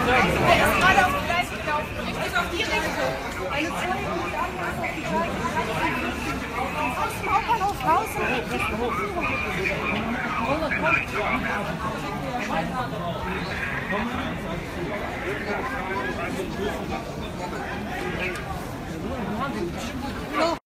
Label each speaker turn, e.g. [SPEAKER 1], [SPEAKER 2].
[SPEAKER 1] Der ist gerade auf die Gleise gelaufen, richtig auf die Richtung. Eine Zeuge ruft an, was auf die Gleise aus dem Hauptbahnhof raus.
[SPEAKER 2] Komm.